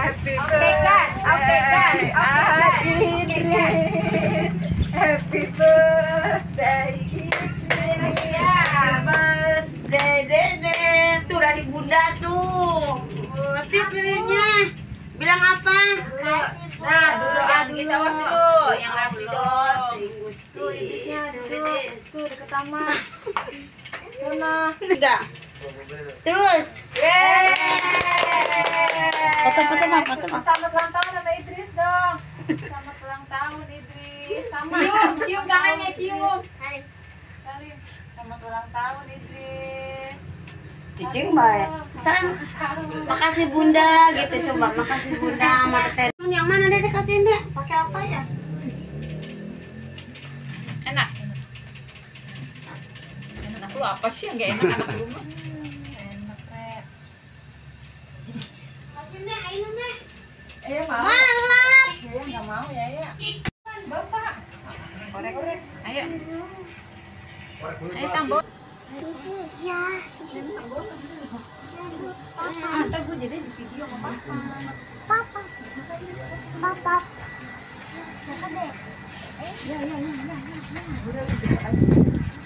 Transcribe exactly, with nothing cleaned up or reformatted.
Happy Oke gas, oke gas, oke gas. Idris. Happy birthday Idris. Happy birthday Dede. Tuh dari Bunda tuh. Oh, Tip pilihnya. Bilang apa? Nah, dulu jangan kita awas dulu, yang rapi dong. Tuh Idrisnya tuh. Tuh deket taman. Sana. Tiga. Terus. Yeay. Foto-foto mah, foto mah. Selamat ulang tahun sama Idris dong. Selamat ulang tahun Idris. Sama. Cium, cium tangannya, cium. Salim. Selamat ulang tahun Idris. Cicing baik. Salam. Makasih Bunda gitu coba. Makasih Bunda sama Teteh. Yang mana Dede kasihin Dek? Pakai apa ya? Enak. Enak lu apa sih yang gak enak anak rumah? Enak, Rek. Kasihin Dek, ayo Dek. Eh, mau. Malam. Ya, enggak mau ya, ya. Bapak. Korek-korek. Ayo. Ayo tambah. Iya. Ah, ntar gue jadi di video sama Papa. Papa. Papa. Siapa deh? Ya, ya, ya, ya, ya. Udah, udah, udah.